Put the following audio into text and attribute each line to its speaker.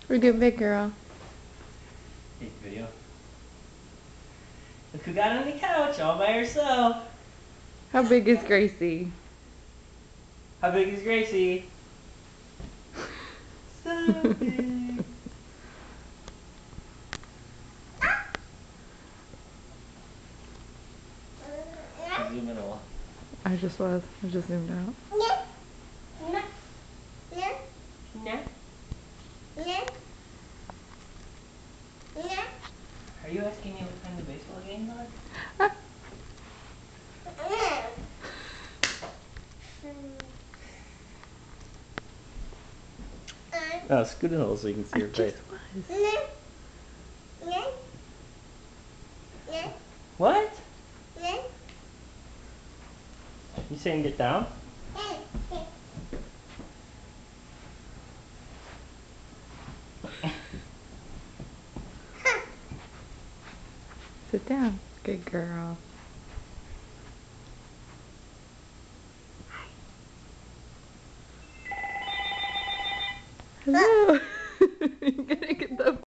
Speaker 1: We're doing big girl.
Speaker 2: Take the video. Look who got on the couch all by herself.
Speaker 1: How big is Gracie?
Speaker 2: How big is Gracie? So big. Zoom in a little.
Speaker 1: I just zoomed out.
Speaker 2: Nah. Are you asking me what time the baseball games are? Oh, scoot in a little so you can see your face. What? You saying get down?
Speaker 1: Sit down. Good girl. Hello. You're gonna get the